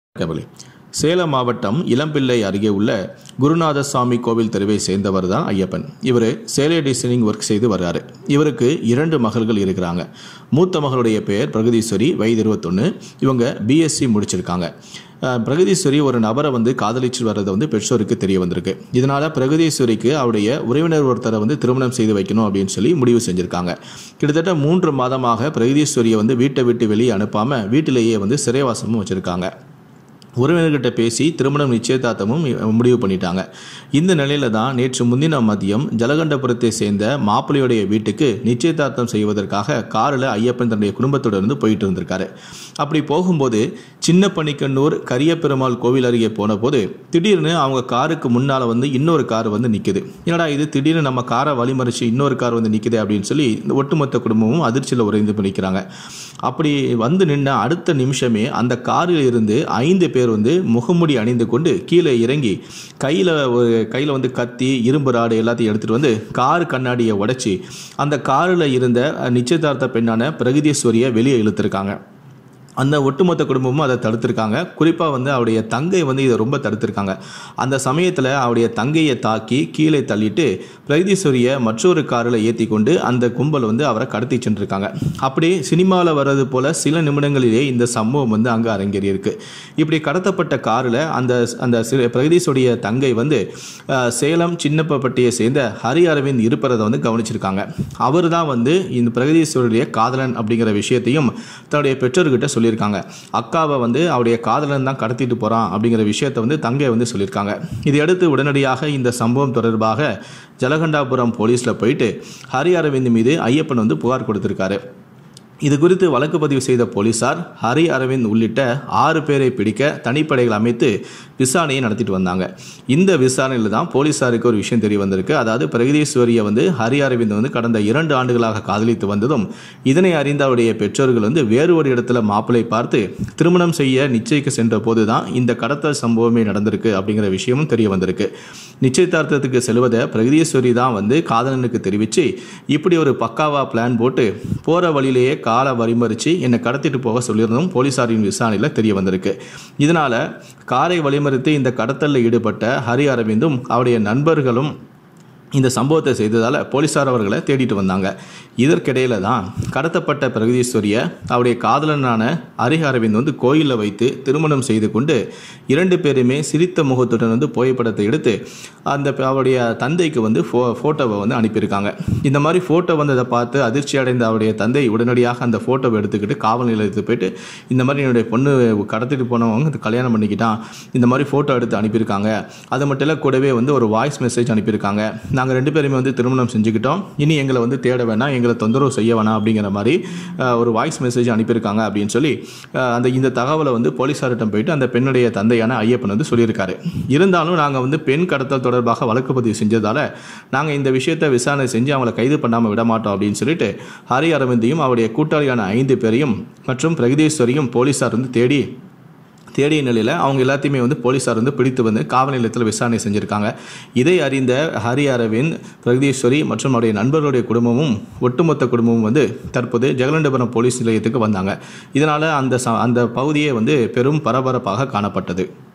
கமலி சேலம் மாவட்டம் இளம்பிள்ளை அருகே உள்ள குருநாதசாமி கோவில் தெருவை சேர்ந்தவர் தான் ஐயப்பன். இவர் சேலை டிசைனிங் ஒர்க் செய்து வர்றாரு. இவருக்கு 2 மகள்கள் இருக்கிறாங்க. மூத்த மகளுடைய பெயர் பிரகதீஸ்வரி, வயது 21. இவங்க பிஎஸ்சி முடிச்சிருக்காங்க. பிரகதீஸ்வரி ஒரு நபரை காதலிச்சு வர்றது பெற்றோருக்கு தெரிய வந்திருக்கு. இதனால பிரகதீஸ்வரிக்கு அவருடைய உறவினர் ஒருத்தரை திருமணம் செய்து வைக்கணும் அப்படின்னு சொல்லி முடிவு செஞ்சிருக்காங்க. கிட்டத்தட்ட 3 மாதமாக பிரகதீஸ்வரியை வீட்டை விட்டு வெளியே அனுப்பாம வீட்டிலேயே சிறைவாசமும் வச்சிருக்காங்க. உறவினர்கிட்ட பேசி திருமணம் நிச்சயதார்த்தமும் முடிவு பண்ணிட்டாங்க. இந்த நிலையில தான் நேற்று முன்தின மதியம் ஜலகண்டபுரத்தை சேர்ந்த மாப்பிள்ளையுடைய வீட்டுக்கு நிச்சயதார்த்தம் செய்வதற்காக காரில் ஐயப்பன் தன்னுடைய குடும்பத்தோடு போயிட்டு இருந்திருக்காரு. அப்படி போகும்போது சின்ன பணிக்கண்ணூர் கரியப்பெருமாள் கோவில் அருகே போன போது திடீர்னு அவங்க காருக்கு முன்னால் இன்னொரு கார் நிற்குது. என்னடா இது, திடீர்னு நம்ம காரை வழிமறிச்சு இன்னொரு கார் நிற்குது அப்படின்னு சொல்லி இந்த ஒட்டுமொத்த குடும்பமும் அதிர்ச்சியில் உறைந்து நிற்கிறாங்க. அப்படி நின்ன அடுத்த நிமிஷமே அந்த காரில் இருந்து 5 பேர் முகமுடி அணிந்து கொண்டு கீழே இறங்கி கையில் கத்தி, இரும்பு ராடு எல்லாத்தையும் எடுத்துட்டு கார் கண்ணாடியை உடைச்சி அந்த காரில் இருந்த நிச்சயதார்த்த பெண்ணான பிரகதீஸ்வரியை வெளியே இழுத்துருக்காங்க. அந்த ஒட்டுமொத்த குடும்பமும் அதை தடுத்திருக்காங்க. குறிப்பாக அவருடைய தங்கை இதை ரொம்ப தடுத்திருக்காங்க. அந்த சமயத்தில் அவருடைய தங்கையை தாக்கி கீழே தள்ளிட்டு பிரகதீஸ்வரியை மற்றொரு காரில் ஏற்றி கொண்டு அந்த கும்பல் அவரை கடத்தி சென்றிருக்காங்க. அப்படி சினிமாவில் வர்றது போல சில நிமிடங்களிலே இந்த சம்பவம் அங்கே அரங்கேறி இருக்கு. இப்படி கடத்தப்பட்ட காரில் அந்த பிரகதீஸ்வரிய தங்கை சேலம் சின்னப்பட்டியை சேர்ந்த ஹரி அரவிந்த் இருப்பதை கவனிச்சிருக்காங்க. அவர் தான் இந்த பிரகதீஸ்வரிய காதலன் அப்படிங்கிற விஷயத்தையும் தன்னுடைய பெற்றோர்கிட்ட சொல்லியிருக்காங்க. அக்காவை அவருடைய காதலன் தான் கடத்திட்டு போறான் அப்படிங்கிற விஷயத்தை தங்கை சொல்லியிருக்காங்க. இதையடுத்து உடனடியாக இந்த சம்பவம் தொடர்பாக ஜலகண்டாபுரம் போலீஸ்ல போயிட்டு ஹரி அரவிந்த் மீது ஐயப்பன் புகார் கொடுத்திருக்காரு. இது குறித்து வழக்கு பதிவு செய்த போலீசார் ஹரி அரவிந்த் உள்ளிட்ட 6 பேரை பிடிக்க தனிப்படைகள் அமைத்து விசாரணையை நடத்திட்டு வந்தாங்க. இந்த விசாரணையில் தான் போலீசாருக்கு ஒரு விஷயம் தெரிய வந்திருக்கு. அதாவது பிரகதீஸ்வரியை ஹரி அரவிந்த் கடந்த 2 ஆண்டுகளாக காதலித்து வந்ததும் இதனை அறிந்த அவருடைய பெற்றோர்கள் வேறு ஒரு இடத்துல மாப்பிள்ளை பார்த்து திருமணம் செய்ய நிச்சயிக்க சென்ற போது தான் இந்த கடத்தல் சம்பவமே நடந்திருக்கு அப்படிங்கிற விஷயமும் தெரிய வந்திருக்கு. நிச்சயதார்த்தத்துக்கு செல்வதை பிரகதீஸ்வரி தான் காதலனுக்கு தெரிவித்து இப்படி ஒரு பக்காவா பிளான் போட்டு போற வழியிலேயே காலை வழிமறிச்சு என்னை கடத்திட்டு போக சொல்லியிருந்தோம் போலீசாரின் விசாரணையில் தெரிய வந்திருக்கு. இதனால காரை வழிமறித்து இந்த கடத்தலில் ஈடுபட்ட ஹரி அரவிந்தும் அவருடைய நண்பர்களும் இந்த சம்பவத்தை செய்ததால் போலீசார் அவர்களை தேடிட்டு வந்தாங்க. இதற்கிடையில தான் கடத்தப்பட்ட பிரகதீஸ்வரியை அவருடைய காதலனான ஹரி அரவிந்த் கோயிலில் வைத்து திருமணம் செய்து கொண்டு 2 பேருமே சிரித்த முகத்துடன் புகைப்படத்தை எடுத்து அவருடைய தந்தைக்கு ஃபோட்டோவை அனுப்பியிருக்காங்க. இந்த மாதிரி ஃபோட்டோ அதை பார்த்து அதிர்ச்சி அடைந்த அவருடைய தந்தை உடனடியாக அந்த ஃபோட்டோவை எடுத்துக்கிட்டு காவல் நிலையத்துக்கு போயிட்டு இந்த மாதிரி என்னுடைய பொண்ணு கடத்திட்டு போனவங்க கல்யாணம் பண்ணிக்கிட்டான், இந்த மாதிரி ஃபோட்டோ எடுத்து அனுப்பியிருக்காங்க. அது மட்டும் இல்லை, கூடவே ஒரு வாய்ஸ் மெசேஜ் அனுப்பியிருக்காங்க. நாங்கள் 2 பேருமே திருமணம் செஞ்சுக்கிட்டோம், இனி எங்களை தேட வேணாம், எங்களை தொந்தரவு செய்ய வேணாம் அப்படிங்கிற மாதிரி ஒரு வாய்ஸ் மெசேஜ் அனுப்பியிருக்காங்க அப்படின்னு சொல்லி இந்த தகவலை போலீசாரிடம் போயிட்டு அந்த பெண்ணுடைய தந்தையான ஐயப்பன் சொல்லியிருக்காரு. இருந்தாலும் நாங்கள் பெண் கடத்தல் தொடர்பாக வழக்கு பதிவு செஞ்சதால நாங்கள் இந்த விஷயத்தை விசாரணை செஞ்சு அவங்களை கைது பண்ணாமல் விட மாட்டோம் அப்படின்னு சொல்லிட்டு ஹரி அரவிந்தையும் அவருடைய கூட்டாளியான 5 பேரையும் மற்றும் பிரகதீஸ்வரியும் போலீசார் தேடிய நிலையில் அவங்க எல்லாத்தையுமே போலீசார் பிடித்து காவல் நிலையத்தில் விசாரணை செஞ்சுருக்காங்க. இதை அறிந்த ஹரி அரவிந்த், பிரகதீஸ்வரி மற்றும் அவருடைய நண்பர்களுடைய குடும்பமும் ஒட்டுமொத்த குடும்பமும் தற்போது ஜலகண்டபுரம் போலீஸ் நிலையத்துக்கு வந்தாங்க. இதனால் அந்த பகுதியே பெரும் பரபரப்பாக காணப்பட்டது.